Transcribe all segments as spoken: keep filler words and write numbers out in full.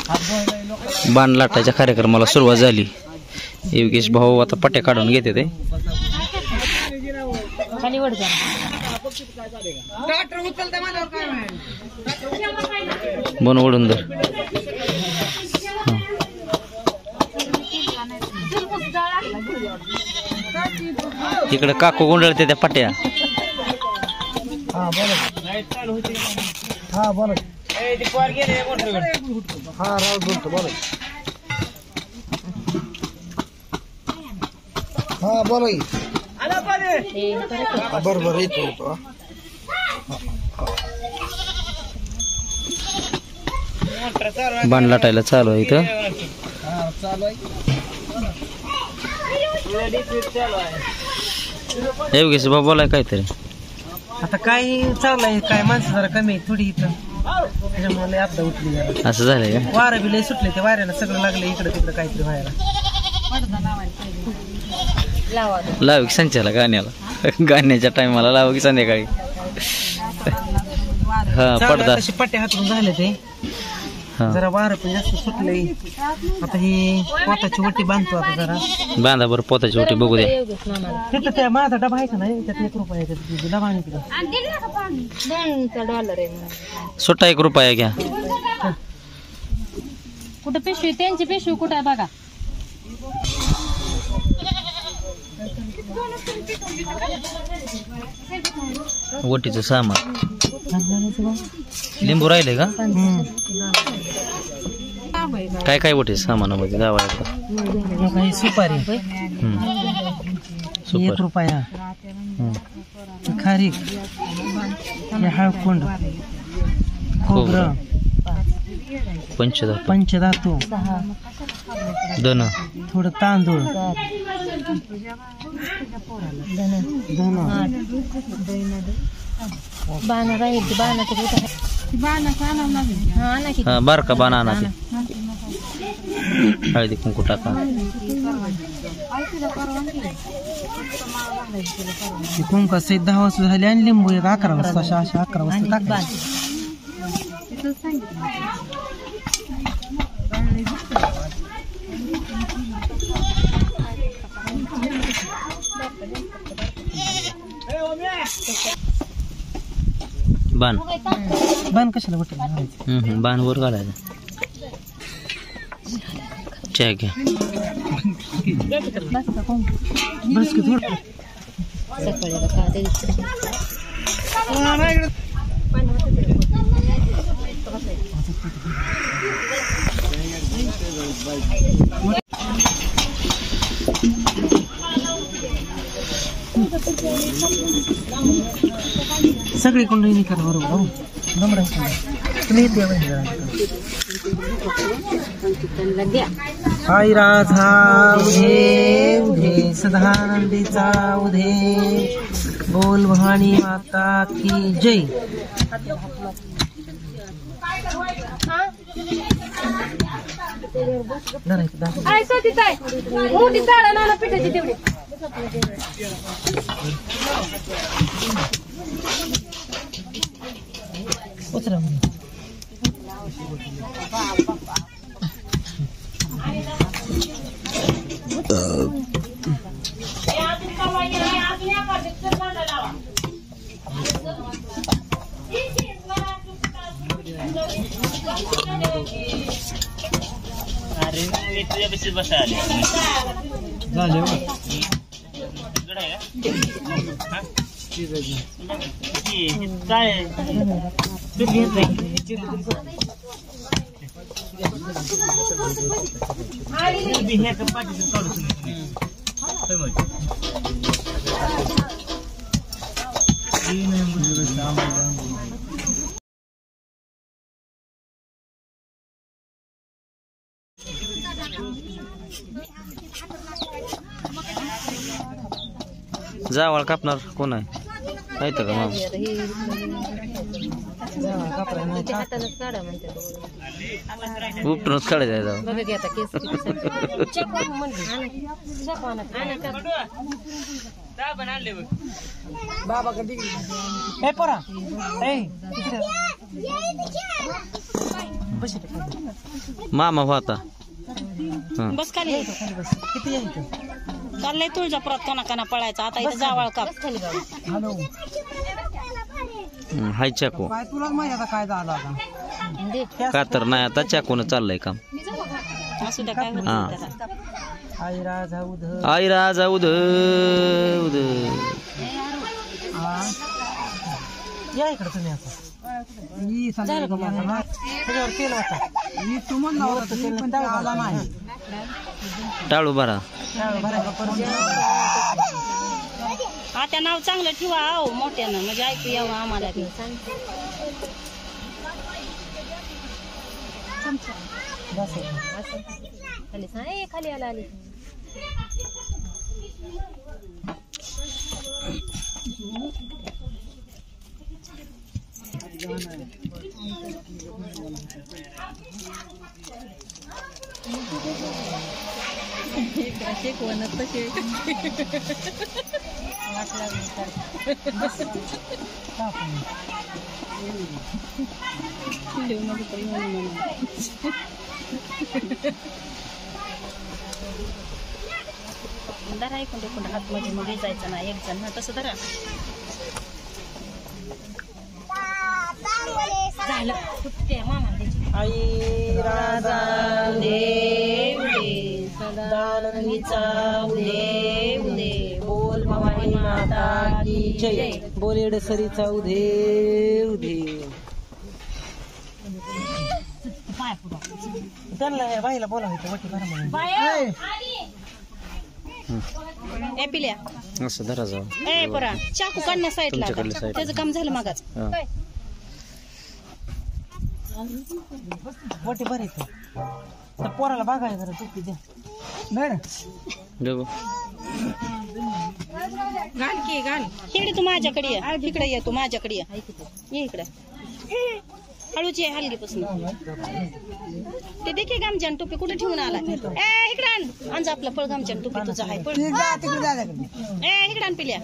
बाण लाटायच्या कार्यक्रमाला सुरुवात झाली। योगेश भाऊ आता पट्ट्या काढून घेते ते बन ओढून धर। इकडे काकू गुंडळते त्या पट्ट्या। हा बोला हा राव बोलतो बोला हा बोला बर बर येतो येतो बाण लाटायला चालू आहे इथं। योगेश भाऊ बोलाय काहीतरी आता काय चाललंय काय माणसं जरा कमी आहे थोडी इथं त्याच्यामुळे आपदा उठली जरा असं झालंय का? वारं बी लय सुटले ते वाऱ्याला सगळं लागलं इकडं तिकडं काहीतरी व्हायला। लाव की संचाला गाण्याला गाण्याच्या टायमाला लाव की संध्याकाळी। हा पडदा तशी पट्टे हातून झाले ते जरा वारं पण जास्त सुटलंय। आता ही पोताची वटी बांधतो आता जरा बांधा बरं पोताची वटी बघू द्या। तिथं त्या माझा डबा आहे का नाही त्यात एक रुपया डबा आणि तिथं सुट्टा एक रुपया घ्या। कुठं पिशवी त्यांची पिशवी कुठं आहे बघा। वटीचं सामान लिंबू राहिले का? काय काय वटी सामानामध्ये गावाला सुपारी एक रुपया खारीक हळकुंड खोबरं पंचधातू पंचधातू धन थोडं तांदूळ बारका बाणा आणा ते हळदी कुंकू टाका। कुंका सहित दहा वाजता झाली आणि लिंबू एक अकरा वाजता अशा अशा अकरा वाजता टाका। बाण बाण कशाला वाटत बाण वर घालायचं। चहा घ्या बस की थोडं सगळी कुंडली करा बरोबर नंबर तुम्ही आई राधा उधे उधे सदानंदीचा उधे बोल भवानी माता की जय। उचला जावळ कापणार कोण आहे माहित का मामा? उपटूनच काढायचं जावळ बाबा कधी ए पोरा ए बस इथे खाली. मामा होता. हा. बस खाली खाली बस. किती यायचं? चाललंय तुळजापुरात कना कना पळायचं आता इथं जावळ काप हॅलो हम्म, हाय चाकू. काय तुला माहिती आता काय झालं आता का तर नाही आता चाकून चाललंय काम. असू द्या काय होत हा. नाही त्याला. आई राजा उध आई राजा उद उद. या इकडे तुम्ही आता मी झालं का मला त्याच्यावर तेल होता मी तुम्हाला होता तेल पण त्याला आला नाही टाळू भरा. आता नाव चांगलं ठेवा आहो मोठ्यानं म्हणजे ऐकू यावं आम्हाला बी. खाली आला आली शिकवण तशी धरा ऐकून टिकून हात मध्ये मध्ये जायचं ना एक जण ना तसं धरा झालं सुट्टे मामा आई राजा उदे उदे दानंदीचा उदे उदे बोल भवानी माता की जय बोलेड सरीचा उधे उधे पाय पुढं त्यांना हे बाईला बोलावं वटी भरा म्हणून बाय ए पिल्या असं धरा जाऊ. ए पोरा चाकू काढण्या साईडला तुमच्याकडल्या side ला. त्याचं काम झालं मागाच हा. वटी भरायचं तर पोराला बघायला जरा चुकी द्या मॅडम देऊ. घाल की घाल इकडे तू माझ्याकडे ये इकडे ये तू माझ्याकडे ये ये इकडे हळूची आहे हलगीपासून ते देखील गामच्यान टोपी कुठे ठेवून आला ए इकडे आण आणजा आपला पळ गामच्यान टोपी तुझा आहे पळ ए इकडे आण पिल्या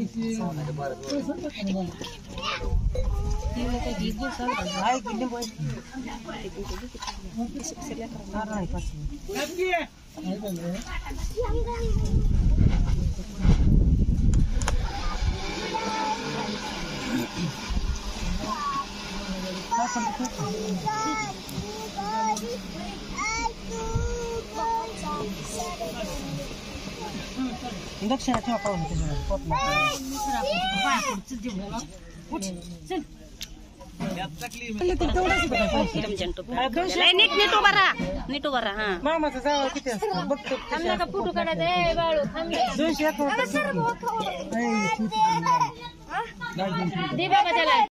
दक्षिणा ठेवा पाहून नीट नीट उभा राहा नीट उभा राहा हा मामाचा जावा किती असतो बघतो फोटो काढायचा दोनशे एक दे बाबा त्याला